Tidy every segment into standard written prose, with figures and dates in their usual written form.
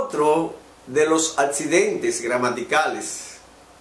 Otro de los accidentes gramaticales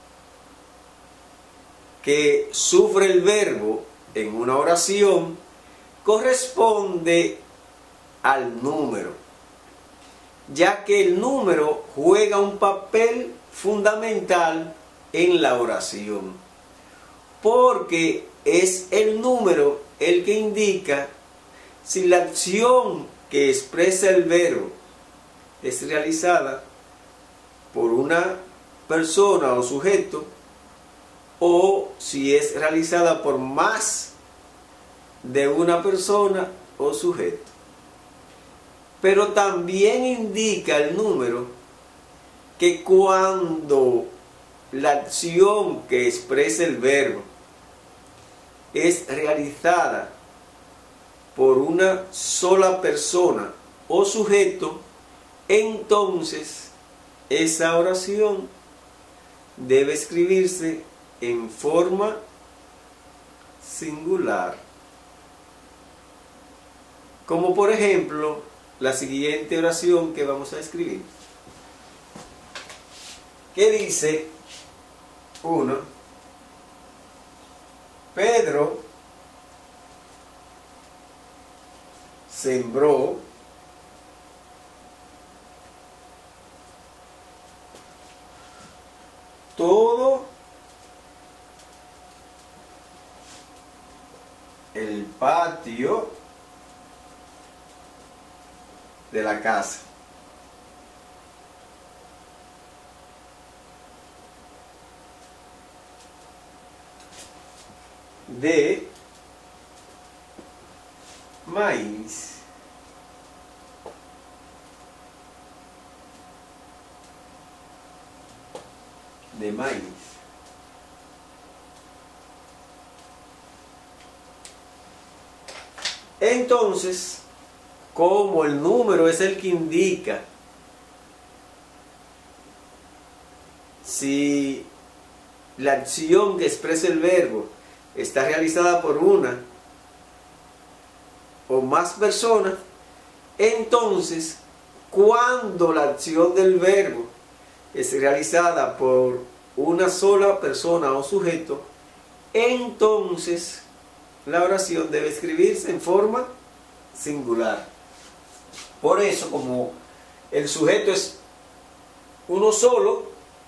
que sufre el verbo en una oración corresponde al número, ya que el número juega un papel fundamental en la oración, porque es el número el que indica si la acción que expresa el verbo es realizada por una persona o sujeto, o si es realizada por más de una persona o sujeto. Pero también indica el número que cuando la acción que expresa el verbo es realizada por una sola persona o sujeto, entonces esa oración debe escribirse en forma singular. Como por ejemplo la siguiente oración que vamos a escribir, que dice 1. Pedro sembró todo el patio de la casa. De maíz. De maíz. Entonces, como el número es el que indica si la acción que expresa el verbo está realizada por una o más personas, entonces cuando la acción del verbo es realizada por una sola persona o sujeto, entonces la oración debe escribirse en forma singular. Por eso, como el sujeto es uno solo,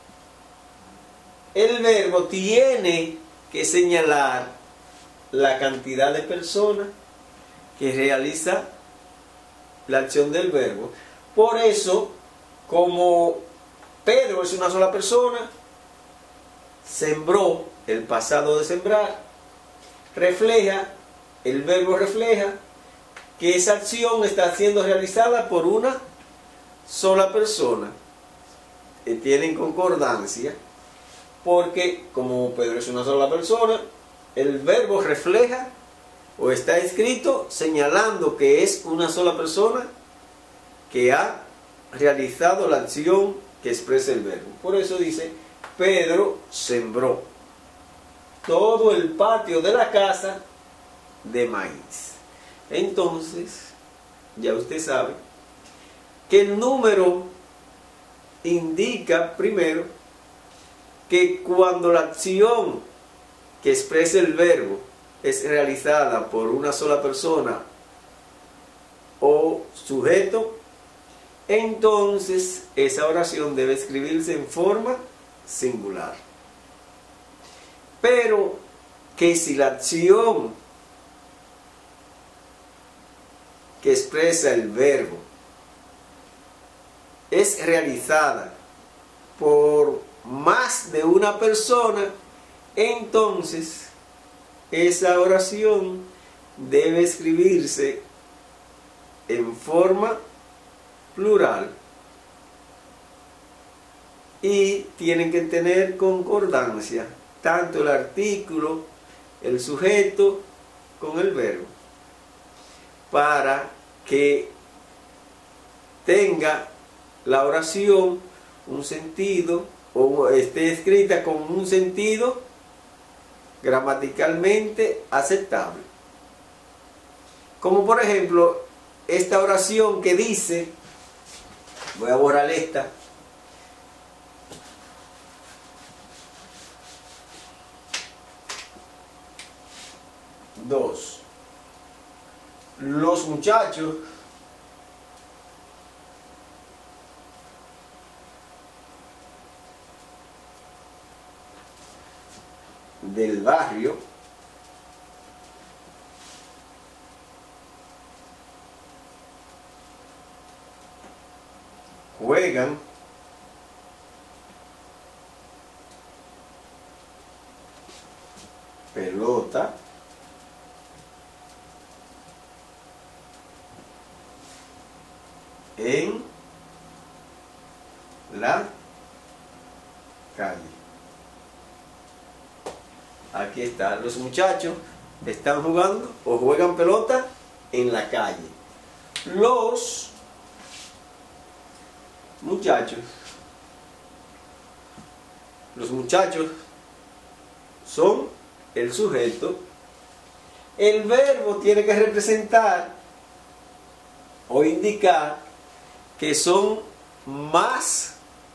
el verbo tiene que señalar la cantidad de personas que realiza la acción del verbo. Por eso, como Pedro es una sola persona, sembró, el pasado de sembrar, refleja, el verbo refleja que esa acción está siendo realizada por una sola persona. Tienen concordancia, porque como Pedro es una sola persona, el verbo refleja o está escrito señalando que es una sola persona que ha realizado la acción que expresa el verbo. Por eso dice, Pedro sembró todo el patio de la casa de maíz. Entonces, ya usted sabe que el número indica primero que cuando la acción que expresa el verbo es realizada por una sola persona o sujeto, entonces esa oración debe escribirse en forma singular. Pero que si la acción que expresa el verbo es realizada por más de una persona, entonces esa oración debe escribirse en forma plural y tienen que tener concordancia tanto el artículo, el sujeto con el verbo, para que tenga la oración un sentido o esté escrita con un sentido gramaticalmente aceptable. Como por ejemplo esta oración que dice Voy a borrar esta. Dos. Los muchachos del barrio juegan pelota en la calle. Aquí está, los muchachos están jugando o juegan pelota en la calle. Los muchachos son el sujeto. El verbo tiene que representar o indicar que son más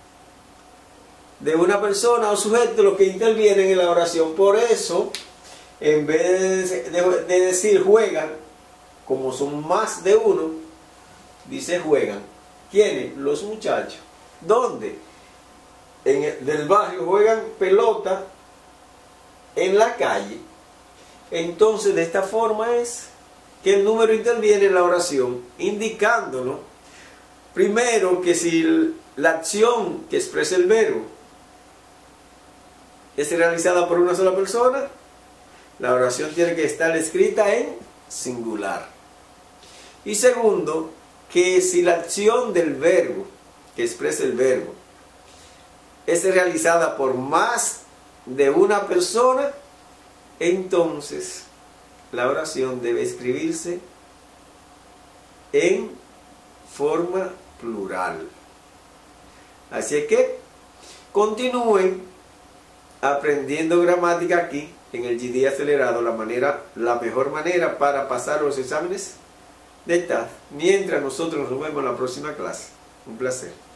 de una persona o sujeto los que intervienen en la oración. Por eso, en vez de decir juegan, como son más de uno, dice juegan. ¿Quiénes? Los muchachos. ¿Dónde? Del barrio juegan pelota en la calle. Entonces, de esta forma es que el número interviene en la oración, indicándonos primero que si la acción que expresa el verbo es realizada por una sola persona, la oración tiene que estar escrita en singular. Y segundo, que si la acción del verbo, que expresa el verbo, es realizada por más de una persona, entonces la oración debe escribirse en forma plural. Así que continúen aprendiendo gramática aquí en el GD acelerado, la mejor manera para pasar los exámenes de TAF. Mientras nosotros nos vemos en la próxima clase. Un placer.